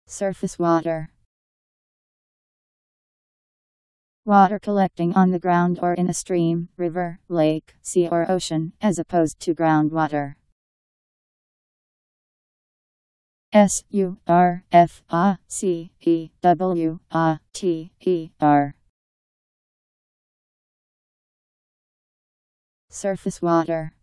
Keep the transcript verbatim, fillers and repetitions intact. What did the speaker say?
Surface water. Water collecting on the ground or in a stream, river, lake, sea or ocean, as opposed to groundwater. S U R F A C E W A T E R. Surface water.